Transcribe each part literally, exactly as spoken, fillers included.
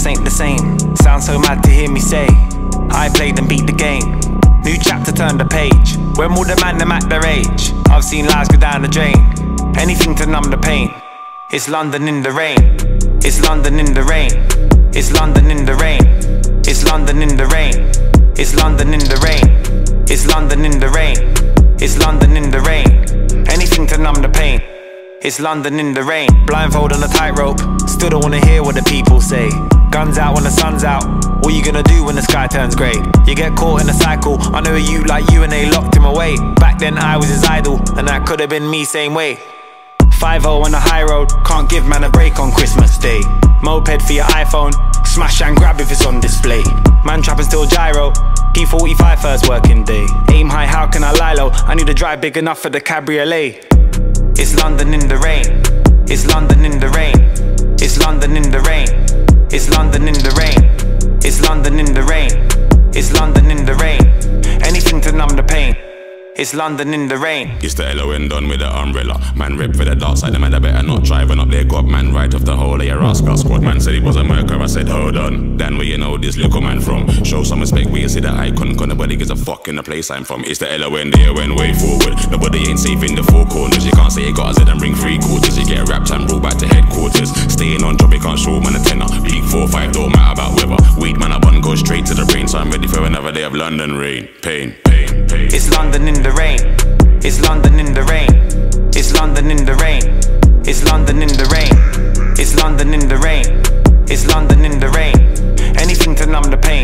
just ain't the same. Sounds so mad to hear me say I played and beat the game. New chapter, turn the page. When will the man them at their age? I've seen lives go down the drain. Anything to numb the pain. It's London in the rain. It's London in the rain. It's London in the rain. It's London in the rain. It's London in the rain. It's London in the rain. It's London in the rain. Anything to numb the pain. It's London in the rain. Blindfold on a tightrope. Still don't wanna hear what the people say. Guns out when the sun's out. What you gonna do when the sky turns grey? You get caught in a cycle. I know you like you and they locked him away. Back then I was his idol, and that could have been me same way. five oh on the high road. Can't give man a break on Christmas Day. Moped for your iPhone. Smash and grab if it's on display. Man trapping still gyro. P forty-five first working day. Aim high, how can I lie low? I need a drive big enough for the cabriolet. It's London in the rain. It's London in the rain. It's London in the rain. It's London in the rain. It's London in the rain. It's London in the rain. Anything to numb the pain. It's London in the rain. It's the L O N done with the umbrella. Man rep for the dark side, the man that better not driving up there. God man right off the whole of your rascal squad. Man said he was a murderer, I said hold on. Then where you know this little man from? Show some respect where you see the icon. Cause nobody gives a fuck in the place I'm from. It's the L O N, they went way forward. Nobody ain't safe in the four corners. You can't say you got a Z and bring three quarters. You get wrapped and brought back to headquarters. Staying on job, you can't show man a tenner. Peak four five, don't matter about weather. Weed man up on, go straight to the brain. So I'm ready for another day of London rain. Pain, pain, pain. It's London in the rain. It's London in the rain. It's London in the rain. It's London in the rain. It's London in the rain. It's London in the rain. Anything to numb the pain.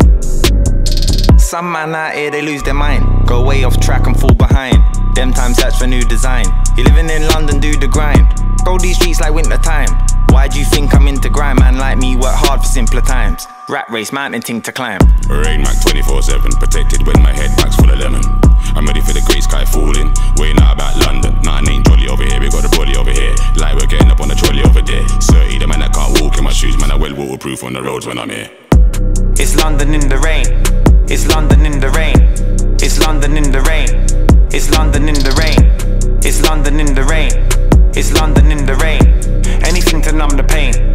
Some man out here, they lose their mind. Go way off track and fall behind. Them times search for new design. You living in London, do the grind. Go these streets like winter time. Why do you think I'm into grime? Man like me work hard for simpler times. Rat race, mountain thing to climb. Rain Mac twenty-four seven, protected when my head back's full of lemon. I'm ready for the grey sky falling. Way not about London. Nothing ain't jolly over here, we got the brolly over here. Like we're getting up on the trolley over there. thirty, the man that can't walk in my shoes. Man, I well waterproof on the roads when I'm here. It's London in the rain. It's London in the rain. It's London in the rain. It's London in the rain. It's London in the rain. It's London in the rain. Anything to numb the pain.